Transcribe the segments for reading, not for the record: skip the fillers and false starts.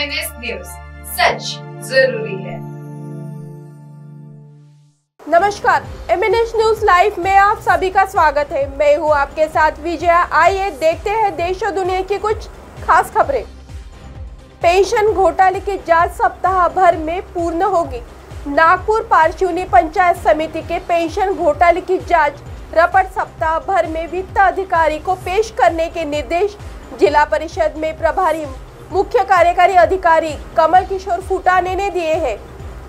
MNS news, सच जरूरी है। नमस्कार, MNS न्यूज लाइव में आप सभी का स्वागत है। मैं हूं आपके साथ विजया। आइए देखते हैं देश और दुनिया की कुछ खास खबरें। पेंशन घोटाले की जांच सप्ताह भर में पूर्ण होगी। नागपुर पारशिवनी पंचायत समिति के पेंशन घोटाले की जांच रपट सप्ताह भर में वित्त अधिकारी को पेश करने के निर्देश जिला परिषद में प्रभारी मुख्य कार्यकारी अधिकारी कमल किशोर फुटाने ने दिए हैं।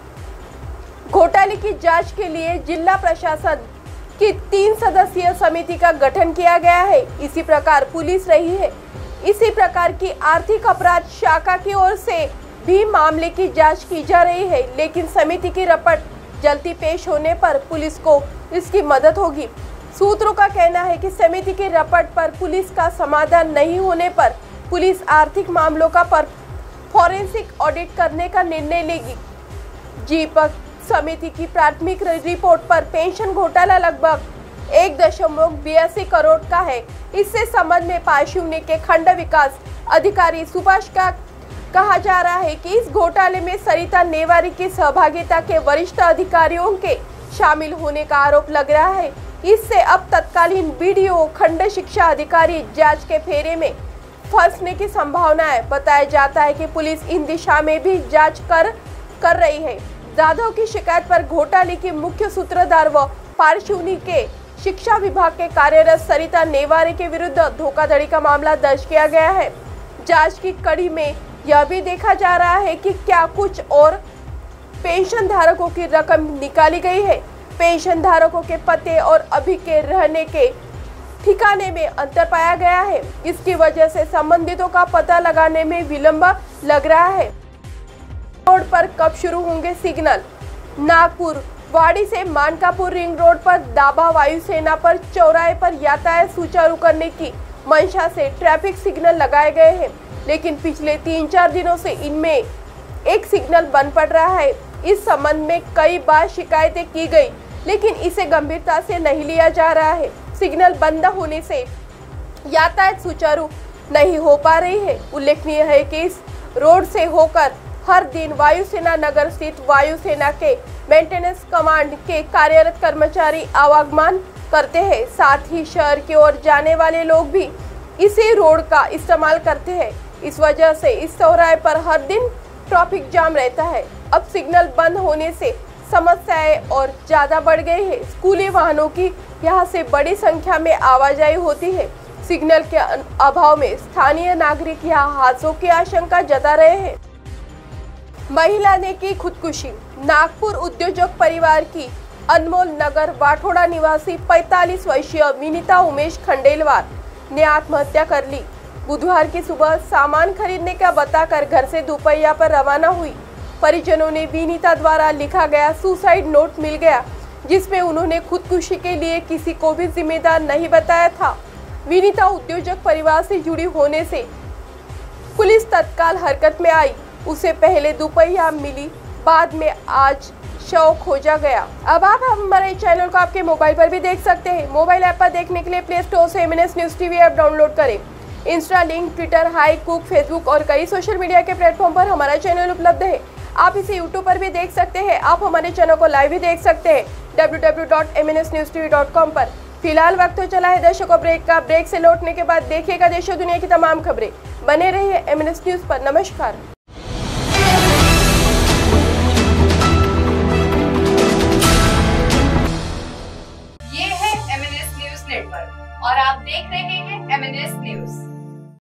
घोटाले की जांच के लिए जिला प्रशासन की 3 सदस्यीय समिति का गठन किया गया है। इसी प्रकार पुलिस रही है। इसी प्रकार की आर्थिक अपराध शाखा की ओर से भी मामले की जांच की जा रही है, लेकिन समिति की रपट जल्दी पेश होने पर पुलिस को इसकी मदद होगी। सूत्रों का कहना है कि समिति की रपट पर पुलिस का समाधान नहीं होने पर पुलिस आर्थिक मामलों का फॉरेंसिक ऑडिट करने का निर्णय लेगी। जीपक समिति की प्राथमिक रिपोर्ट पर पेंशन घोटाला लगभग 1.82 करोड़ का है। इससे संबंध में पारशिवनी के खंड विकास अधिकारी सुभाष का कहा जा रहा है कि इस घोटाले में सरिता नेवारी की सहभागिता के वरिष्ठ अधिकारियों के शामिल होने का आरोप लग रहा है। इससे अब तत्कालीन BDO खंड शिक्षा अधिकारी जांच के फेरे में फंसने की संभावना है। बताया जाता है कि पुलिस इन दिशा में भी जांच कर रही है। जाधव की शिकायत पर घोटाले की मुख्य सूत्रधार व पारशिवनी के शिक्षा विभाग के कार्यरत सरिता नेवारी के विरुद्ध धोखाधड़ी का मामला दर्ज किया गया है। जांच की कड़ी में यह भी देखा जा रहा है कि क्या कुछ और पेंशन धारकों की रकम निकाली गई है। पेंशन धारकों के पते और अभी के रहने के ठिकाने में अंतर पाया गया है। इसकी वजह से संबंधितों का पता लगाने में विलंब लग रहा है। रोड पर कब शुरू होंगे सिग्नल? नागपुर वाड़ी से मानकापुर रिंग रोड पर दाभा वायुसेना पर चौराहे पर यातायात सुचारू करने की मंशा से ट्रैफिक सिग्नल लगाए गए हैं, लेकिन पिछले 3-4 दिनों से इनमें एक सिग्नल बंद पड़ रहा है। इस संबंध में कई बार शिकायतें की गई, लेकिन इसे गंभीरता से नहीं लिया जा रहा है। सिग्नल बंद होने से यातायात सुचारू नहीं हो पा रही है। उल्लेखनीय है कि इस रोड से होकर हर दिन वायुसेना नगर स्थित वायुसेना के मेंटेनेंस कमांड के कार्यरत कर्मचारी आवागमन करते हैं। साथ ही शहर की ओर जाने वाले लोग भी इसी रोड का इस्तेमाल करते हैं। इस वजह से इस चौराहे पर हर दिन ट्रैफिक जाम रहता है। अब सिग्नल बंद होने से समस्याएं और ज्यादा बढ़ गई है। स्कूली वाहनों की यहां से बड़ी संख्या में आवाजाही होती है। सिग्नल के अभाव में स्थानीय नागरिक यहां हादसों की आशंका जता रहे हैं। महिला ने की खुदकुशी। नागपुर उद्योजक परिवार की अनमोल नगर वाठोड़ा निवासी 45 वर्षीय विनीता उमेश खंडेलवाल ने आत्महत्या कर ली। बुधवार की सुबह सामान खरीदने का बताकर घर से दोपहिया पर रवाना हुई। परिजनों ने विनीता द्वारा लिखा गया सुसाइड नोट मिल गया, जिसमें उन्होंने खुदकुशी के लिए किसी को भी जिम्मेदार नहीं बताया था। विनीता उद्योजक परिवार से जुड़ी होने से पुलिस तत्काल हरकत में आई। उसे पहले दोपहिया मिली, बाद में आज शव खोजा गया। अब आप हमारे चैनल को आपके मोबाइल पर भी देख सकते हैं। मोबाइल ऐप पर देखने के लिए प्ले स्टोर से MNS news TV app download करें। इंस्टा, लिंक, ट्विटर, हाई कुक, फेसबुक और कई सोशल मीडिया के प्लेटफॉर्म पर हमारा चैनल उपलब्ध है। आप इसे यूट्यूब पर भी देख सकते हैं। आप हमारे चैनल को लाइव भी देख सकते हैं www.mnsnewstv.com पर। फिलहाल वक्त हो चला है दर्शकों ब्रेक का। ब्रेक से लौटने के बाद देखिएगा देश और दुनिया की तमाम खबरें। बने रहिए MNS न्यूज पर। नमस्कार। ये है MNS न्यूज नेटवर्क और आप देख रहे हैं MNS न्यूज।